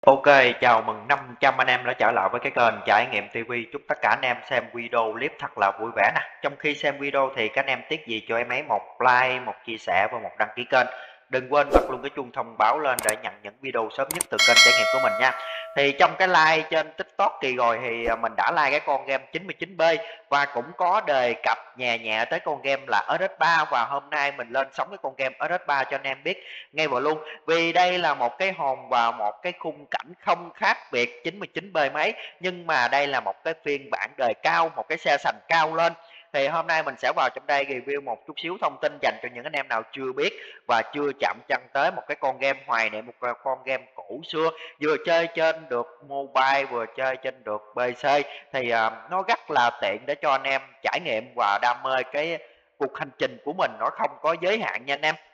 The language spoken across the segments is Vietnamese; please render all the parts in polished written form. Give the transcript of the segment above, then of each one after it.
Ok, chào mừng 500 anh em đã trở lại với cái kênh Trải nghiệm TV. Chúc tất cả anh em xem video clip thật là vui vẻ nè. Trong khi xem video thì các anh em tiếc gì cho em ấy một like, một chia sẻ và một đăng ký kênh. Đừng quên bật luôn cái chuông thông báo lên để nhận những video sớm nhất từ kênh trải nghiệm của mình nha. Thì trong cái like trên TikTok kỳ rồi thì mình đã like cái con game 99B và cũng có đề cập nhẹ nhẹ tới con game là SH3, và hôm nay mình lên sóng cái con game SH3 cho anh em biết ngay vào luôn, vì đây là một cái hồn và một cái khung cảnh không khác biệt 99B mấy, nhưng mà đây là một cái phiên bản đời cao, một cái xe sành cao lên. Thì hôm nay mình sẽ vào trong đây review một chút xíu thông tin dành cho những anh em nào chưa biết và chưa chạm chân tới một cái con game hoài niệm, một con game cổ xưa, vừa chơi trên được mobile vừa chơi trên được PC. Thì nó rất là tiện để cho anh em trải nghiệm và đam mê cái cuộc hành trình của mình, nó không có giới hạn nha anh em.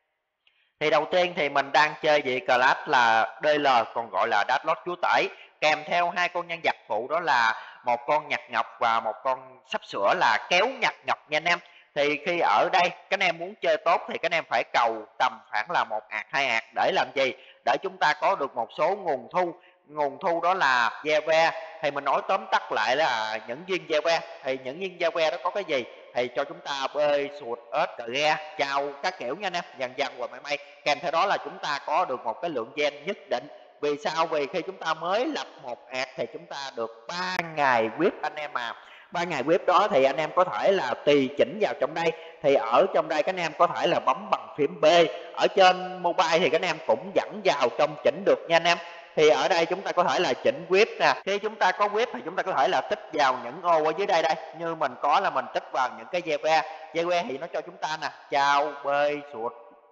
Thì đầu tiên thì mình đang chơi vị class là DL, còn gọi là Dark Lord chúa tể, kèm theo hai con nhân vật phụ, đó là một con nhặt ngọc và một con sắp sửa là kéo nhặt ngọc nha anh em. Thì khi ở đây các anh em muốn chơi tốt thì các anh em phải cầu tầm khoảng là 1 ạc 2 ạc để làm gì? Để chúng ta có được một số nguồn thu. Nguồn thu đó là ve ve. Thì mình nói tóm tắt lại là những viên ve ve. Thì những viên ve ve đó có cái gì? Thì cho chúng ta bơi, sụt, ếch, cờ ghe, chào các kiểu nha anh em, dần dần và may kèm theo đó là chúng ta có được một cái lượng gen nhất định. Vì sao? Vì khi chúng ta mới lập 1 ạc thì chúng ta được 3 ngày whip anh em à. 3 ngày whip đó thì anh em có thể là tùy chỉnh vào trong đây. Thì ở trong đây các anh em có thể là bấm bằng phím B. Ở trên mobile thì các anh em cũng dẫn vào trong chỉnh được nha anh em. Thì ở đây chúng ta có thể là chỉnh whip nè. Khi chúng ta có whip thì chúng ta có thể là tích vào những ô ở dưới đây đây. Như mình có là mình tích vào những cái dây que. Dây que thì nó cho chúng ta nè, chao, bơi, sụt,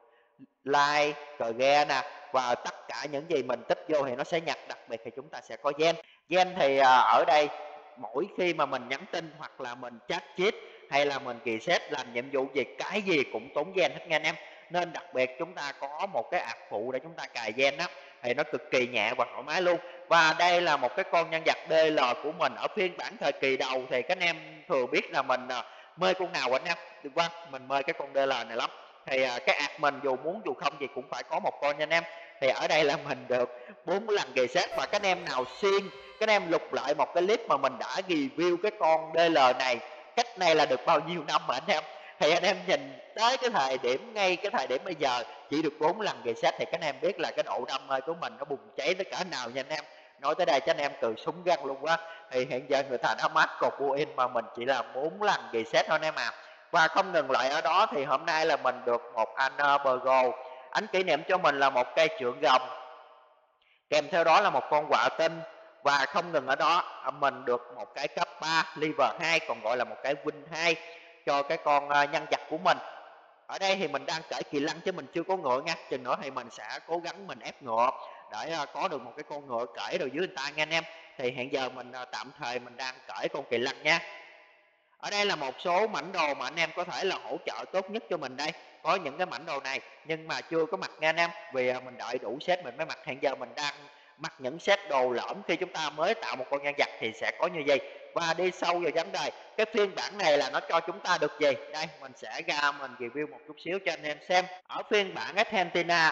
like, cờ ghe nè, và tất cả những gì mình tích vô thì nó sẽ nhặt. Đặc biệt thì chúng ta sẽ có gen. Gen thì ở đây mỗi khi mà mình nhắn tin hoặc là mình chat chít hay là mình reset làm nhiệm vụ gì, cái gì cũng tốn gen hết nha anh em. Nên đặc biệt chúng ta có một cái ạc phụ để chúng ta cài gen á, thì nó cực kỳ nhẹ và thoải mái luôn. Và đây là một cái con nhân vật DL của mình ở phiên bản thời kỳ đầu. Thì các anh em thường biết là mình mê con nào anh em? Được không? Mình mê cái con DL này lắm. Thì cái ạc mình dù muốn dù không gì cũng phải có một con nha anh em. Thì ở đây là mình được 4 lần reset. Và các anh em nào xuyên, các anh em lục lại một cái clip mà mình đã review cái con DL này, cách này là được bao nhiêu năm mà anh em. Thì anh em nhìn tới cái thời điểm, ngay cái thời điểm bây giờ chỉ được 4 lần reset thì các anh em biết là cái độ đam mê của mình nó bùng cháy tới cỡ nào nha anh em. Nói tới đây cho anh em cười súng găng luôn á. Thì hiện giờ người ta đã mát cột buin mà mình chỉ là 4 lần reset thôi anh em à. Và không ngừng lại ở đó thì hôm nay là mình được một anh Bergo, anh kỷ niệm cho mình là một cây trượng rồng, kèm theo đó là một con quạ tinh. Và không ngừng ở đó, mình được một cái cấp 3 lever 2, còn gọi là một cái win 2 cho cái con nhân vật của mình. Ở đây thì mình đang cởi kỳ lân chứ mình chưa có ngựa nha. Chừng nữa thì mình sẽ cố gắng mình ép ngựa để có được một cái con ngựa cởi rồi dưới người ta nha anh em. Thì hiện giờ mình tạm thời mình đang cởi con kỳ lân nha. Ở đây là một số mảnh đồ mà anh em có thể là hỗ trợ tốt nhất cho mình đây. Có những cái mảnh đồ này nhưng mà chưa có mặc nha anh em. Vì mình đợi đủ set mình mới mặc. Hiện giờ mình đang mặc những set đồ lõm khi chúng ta mới tạo một con nhân vật thì sẽ có như vậy. Và đi sâu vào vấn đề, cái phiên bản này là nó cho chúng ta được gì? Đây mình sẽ ra mình review một chút xíu cho anh em xem. Ở phiên bản Argentina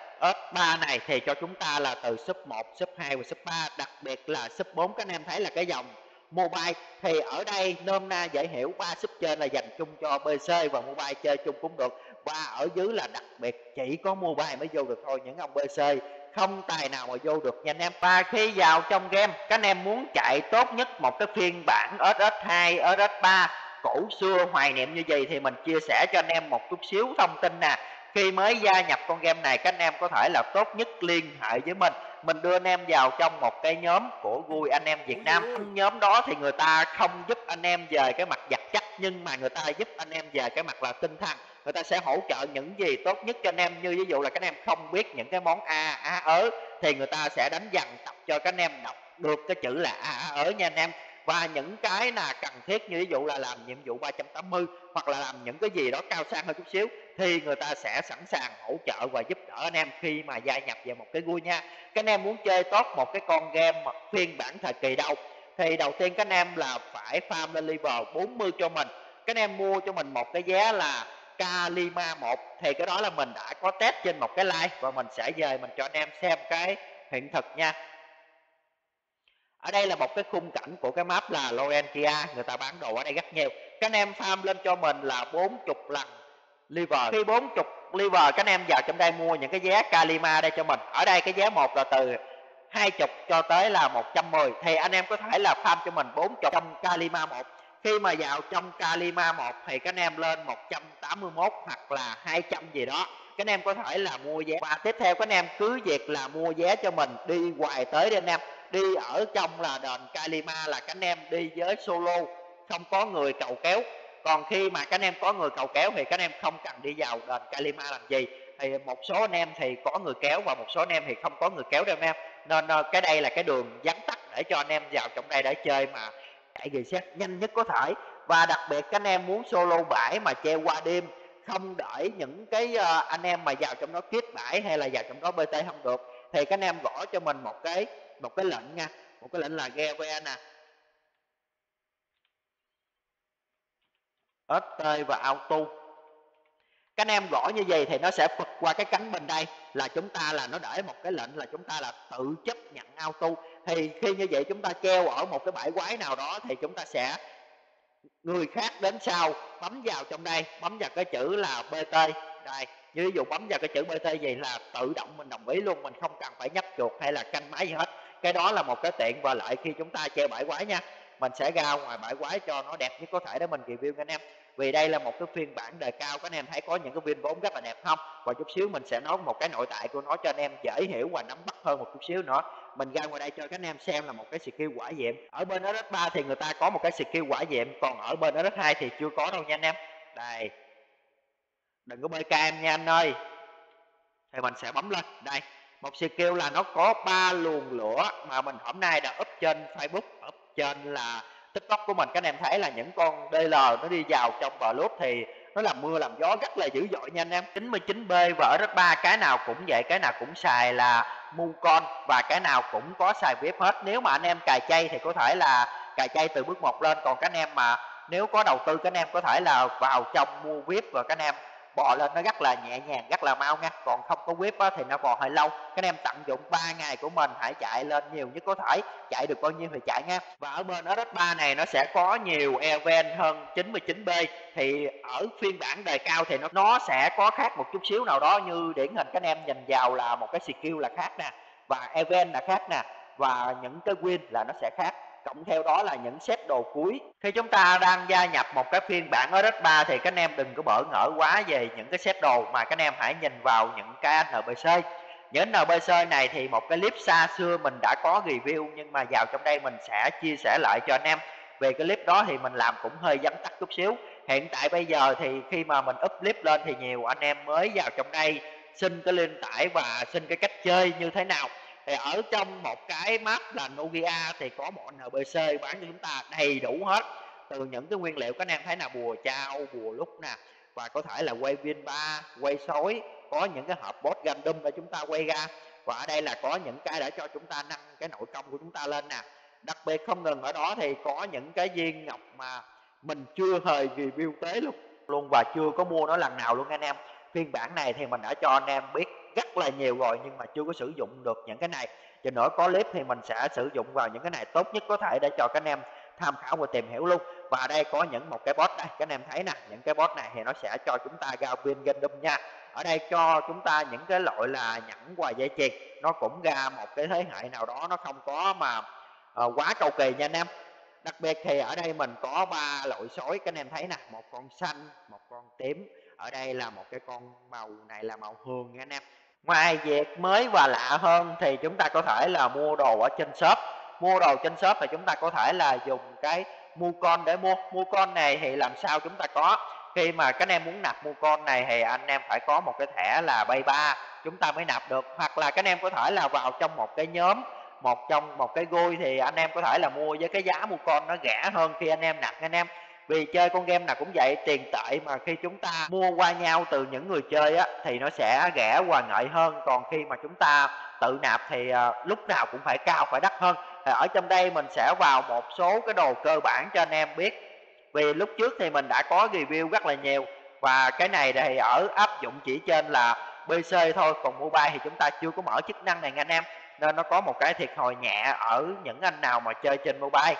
S3 này thì cho chúng ta là từ sub 1, sub 2 và sub 3. Đặc biệt là sub 4 các anh em thấy là cái dòng mobile. Thì ở đây nôm na dễ hiểu, 3 sub trên là dành chung cho PC và mobile chơi chung cũng được. Và ở dưới là đặc biệt chỉ có mobile mới vô được thôi, những ông PC không tài nào mà vô được nha anh em. Và khi vào trong game, các anh em muốn chạy tốt nhất một cái phiên bản SS2, SS3 cổ xưa hoài niệm như vậy thì mình chia sẻ cho anh em một chút xíu thông tin nè. Khi mới gia nhập con game này, các anh em có thể là tốt nhất liên hệ với mình đưa anh em vào trong một cái nhóm của vui anh em Việt Nam. Nhóm đó thì người ta không giúp anh em về cái mặt vật chất, nhưng mà người ta giúp anh em về cái mặt là tinh thần. Người ta sẽ hỗ trợ những gì tốt nhất cho anh em. Như ví dụ là các anh em không biết những cái món á ớ thì người ta sẽ đánh dần tập cho các anh em đọc được cái chữ là ớ nha anh em. Và những cái là cần thiết, như ví dụ là làm nhiệm vụ 380 hoặc là làm những cái gì đó cao sang hơn chút xíu, thì người ta sẽ sẵn sàng hỗ trợ và giúp đỡ anh em khi mà gia nhập vào một cái vui nha. Các anh em muốn chơi tốt một cái con game phiên bản thời kỳ đầu thì đầu tiên các anh em là phải farm lên level 40 cho mình. Các anh em mua cho mình một cái vé là Kalima 1, thì cái đó là mình đã có test trên một cái live và mình sẽ về mình cho anh em xem cái hiện thực nha. Ở đây là một cái khung cảnh của cái map là Laurentia, người ta bán đồ ở đây rất nhiều. Các anh em farm lên cho mình là 40 lần liver. Khi 40 liver các anh em vào trong đây mua những cái vé Kalima đây cho mình. Ở đây cái vé 1 là từ 20 cho tới là 110 thì anh em có thể là farm cho mình 40 trong Kalima 1. Khi mà vào trong Kalima 1 thì các anh em lên 181 hoặc là 200 gì đó. Các anh em có thể là mua vé. Và tiếp theo các anh em cứ việc là mua vé cho mình đi hoài tới đi anh em. Đi ở trong là đền Kalima là các anh em đi với solo, không có người cầu kéo. Còn khi mà các anh em có người cầu kéo thì các anh em không cần đi vào đền Kalima làm gì. Thì một số anh em thì có người kéo và một số anh em thì không có người kéo đâu anh em. Nên cái đây là cái đường vắn tắt để cho anh em vào trong đây để chơi mà chạy reset nhanh nhất có thể. Và đặc biệt các anh em muốn solo bãi mà treo qua đêm, không đợi những cái anh em mà vào trong đó kiếp bãi hay là vào trong đó BT không được, thì các anh em gõ cho mình một cái lệnh nha, một cái lệnh là GV nè, ST và auto. Các anh em gõ như vậy thì nó sẽ phật qua cái cánh bên đây là chúng ta là nó để một cái lệnh là chúng ta là tự chấp nhận auto. Thì khi như vậy chúng ta treo ở một cái bãi quái nào đó thì chúng ta sẽ người khác đến sau bấm vào trong đây, bấm vào cái chữ là BT đây, như ví dụ bấm vào cái chữ BT vậy là tự động mình đồng ý luôn, mình không cần phải nhấp chuột hay là canh máy gì hết. Cái đó là một cái tiện và lợi khi chúng ta treo bãi quái nha. Mình sẽ ra ngoài bãi quái cho nó đẹp nhất có thể để mình review anh em. Vì đây là một cái phiên bản đề cao, các anh em thấy có những cái viên vốn rất là đẹp không? Và chút xíu mình sẽ nói một cái nội tại của nó cho anh em dễ hiểu và nắm bắt hơn một chút xíu nữa. Mình ra ngoài đây cho các anh em xem là một cái skill quả diệm. Ở bên RS3 thì người ta có một cái skill quả diệm, còn ở bên RS2 thì chưa có đâu nha anh em. Đây, đừng có bơi ca em nha anh ơi. Thì mình sẽ bấm lên đây, một skill là nó có 3 luồng lửa mà mình hôm nay đã up trên Facebook, up trên là TikTok của mình. Các anh em thấy là những con DL nó đi vào trong Blood thì nó làm mưa làm gió rất là dữ dội nha anh em. 99B và RS3 cái nào cũng vậy, cái nào cũng xài là Mucon và cái nào cũng có xài VIP hết. Nếu mà anh em cài chay thì có thể là cài chay từ bước 1 lên, còn các anh em mà nếu có đầu tư các anh em có thể là vào trong mua VIP và các anh em bò lên nó rất là nhẹ nhàng, rất là mau nha. Còn không có whip thì nó bò hơi lâu. Các anh em tận dụng 3 ngày của mình, hãy chạy lên nhiều nhất có thể, chạy được bao nhiêu thì chạy nha. Và ở bên RS3 này nó sẽ có nhiều event hơn 99B. Thì ở phiên bản đề cao thì nó sẽ có khác một chút xíu nào đó, như điển hình các anh em nhìn vào là một cái skill là khác nè, và event là khác nè, và những cái win là nó sẽ khác. Cộng theo đó là những set đồ cuối. Khi chúng ta đang gia nhập một cái phiên bản RS3 thì các anh em đừng có bỡ ngỡ quá về những cái set đồ, mà các anh em hãy nhìn vào những cái NPC. Những NPC này thì một cái clip xa xưa mình đã có review, nhưng mà vào trong đây mình sẽ chia sẻ lại cho anh em. Về cái clip đó thì mình làm cũng hơi vắn tắt chút xíu. Hiện tại bây giờ thì khi mà mình up clip lên thì nhiều anh em mới vào trong đây xin cái link tải và xin cái cách chơi như thế nào. Thì ở trong một cái map là Nogia thì có một NPC bán cho chúng ta đầy đủ hết, từ những cái nguyên liệu các anh em thấy là bùa trao, bùa lúc nè, và có thể là quay viên 3, quay sói, có những cái hộp boss random để chúng ta quay ra. Và ở đây là có những cái để cho chúng ta nâng cái nội công của chúng ta lên nè. Đặc biệt không ngừng ở đó thì có những cái viên ngọc mà mình chưa hề review tới luôn và chưa có mua nó lần nào luôn anh em. Phiên bản này thì mình đã cho anh em biết rất là nhiều rồi, nhưng mà chưa có sử dụng được những cái này. Cho nữa có clip thì mình sẽ sử dụng vào những cái này tốt nhất có thể để cho các anh em tham khảo và tìm hiểu luôn. Và ở đây có những một cái boss đây, các anh em thấy nè, những cái boss này thì nó sẽ cho chúng ta ra viên random nha. Ở đây cho chúng ta những cái loại là nhẫn quà dây chuyền, nó cũng ra một cái thế hệ nào đó, nó không có mà quá cầu kỳ nha anh em. Đặc biệt thì ở đây mình có 3 loại sói, các anh em thấy nè, một con xanh, một con tím, ở đây là một cái con màu này là màu hường nha anh em. Ngoài việc mới và lạ hơn thì chúng ta có thể là mua đồ ở trên shop. Mua đồ trên shop thì chúng ta có thể là dùng cái Mucon để mua. Mucon này thì làm sao chúng ta có? Khi mà các anh em muốn nạp Mucon này thì anh em phải có một cái thẻ là bay 3 chúng ta mới nạp được. Hoặc là các anh em có thể là vào trong một cái nhóm, trong một cái gôi thì anh em có thể là mua với cái giá Mucon nó rẻ hơn khi anh em nạp anh em. Vì chơi con game nào cũng vậy, tiền tệ mà khi chúng ta mua qua nhau từ những người chơi á thì nó sẽ rẻ và ngợi hơn. Còn khi mà chúng ta tự nạp thì lúc nào cũng phải cao, phải đắt hơn. Thì ở trong đây mình sẽ vào một số cái đồ cơ bản cho anh em biết. Vì lúc trước thì mình đã có review rất là nhiều, và cái này thì ở áp dụng chỉ trên là PC thôi, còn mobile thì chúng ta chưa có mở chức năng này nha anh em. nên nó có một cái thiệt thòi nhẹ ở những anh nào mà chơi trên mobile.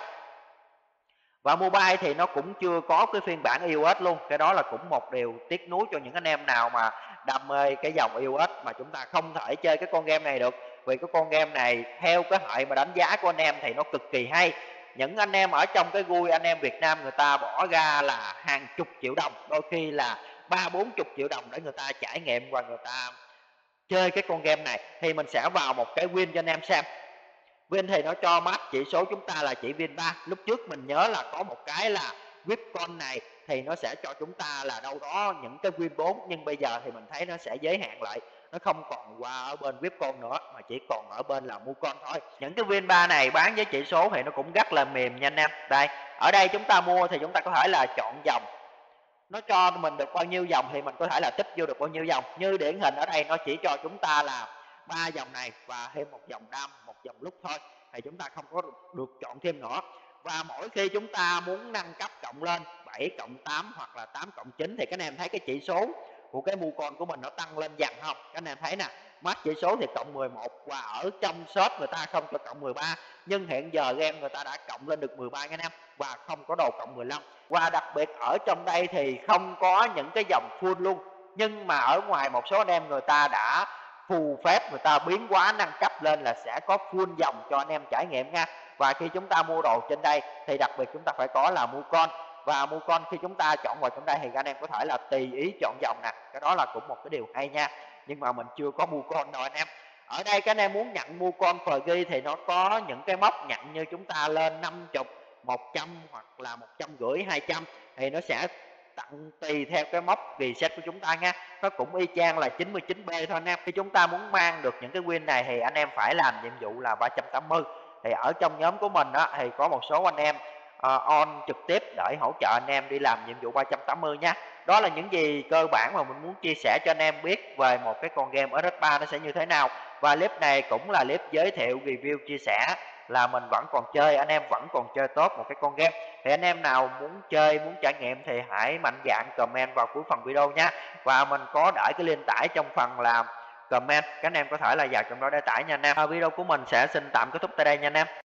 Và mobile thì nó cũng chưa có cái phiên bản iOS luôn, cái đó là cũng một điều tiếc nuối cho những anh em nào mà đam mê cái dòng iOS mà chúng ta không thể chơi cái con game này được. Vì cái con game này theo cái hệ mà đánh giá của anh em thì nó cực kỳ hay. Những anh em ở trong cái GUI anh em Việt Nam người ta bỏ ra là hàng chục triệu đồng, đôi khi là 30-40 triệu đồng để người ta trải nghiệm và người ta chơi cái con game này. Thì mình sẽ vào một cái win cho anh em xem. Win thì nó cho map chỉ số chúng ta là chỉ win 3. Lúc trước mình nhớ là có một cái là Wipcon này thì nó sẽ cho chúng ta là đâu đó những cái win 4, nhưng bây giờ thì mình thấy nó sẽ giới hạn lại. Nó không còn qua ở bên Wipcon nữa mà chỉ còn ở bên là Mucon thôi. Những cái win 3 này bán với chỉ số thì nó cũng rất là mềm nha anh em. Đây, ở đây chúng ta mua thì chúng ta có thể là chọn dòng. Nó cho mình được bao nhiêu dòng thì mình có thể là tích vô được bao nhiêu dòng. Như điển hình ở đây nó chỉ cho chúng ta là 3 dòng này và thêm một dòng đam, một dòng lúc thôi, thì chúng ta không có được chọn thêm nữa. Và mỗi khi chúng ta muốn nâng cấp cộng lên 7 cộng 8 hoặc là 8 cộng 9 thì các anh em thấy cái chỉ số của cái Mucon của mình nó tăng lên dần không? Các anh em thấy nè, max chỉ số thì cộng 11 và ở trong shop người ta không cho cộng 13, nhưng hiện giờ game người ta đã cộng lên được 13 anh em, và không có đồ cộng 15. Và đặc biệt ở trong đây thì không có những cái dòng full luôn, nhưng mà ở ngoài một số anh em người ta đã phù phép, người ta biến hóa nâng cấp lên là sẽ có full dòng cho anh em trải nghiệm nha. Và khi chúng ta mua đồ trên đây thì đặc biệt chúng ta phải có là Mucon. Và Mucon khi chúng ta chọn vào trong đây thì anh em có thể là tùy ý chọn dòng nè, cái đó là cũng một cái điều hay nha. Nhưng mà mình chưa có Mucon đâu anh em. Ở đây các anh em muốn nhận Mucon Free thì nó có những cái mốc nhận như chúng ta lên 50, 100 hoặc là 150, 200 thì nó sẽ tặng tùy theo cái mốc reset của chúng ta nha. Nó cũng y chang là 99B thôi anh em. Khi chúng ta muốn mang được những cái win này thì anh em phải làm nhiệm vụ là 380. Thì ở trong nhóm của mình á, thì có một số anh em on trực tiếp để hỗ trợ anh em đi làm nhiệm vụ 380 nha. Đó là những gì cơ bản mà mình muốn chia sẻ cho anh em biết về một cái con game RS3 nó sẽ như thế nào. Và clip này cũng là clip giới thiệu, review, chia sẻ là mình vẫn còn chơi, anh em vẫn còn chơi tốt một cái con game. Thì anh em nào muốn chơi, muốn trải nghiệm thì hãy mạnh dạn comment vào cuối phần video nha. Và mình có để cái link tải trong phần là comment, các anh em có thể là vào trong đó để tải nha anh em. Video của mình sẽ xin tạm kết thúc tại đây nha anh em.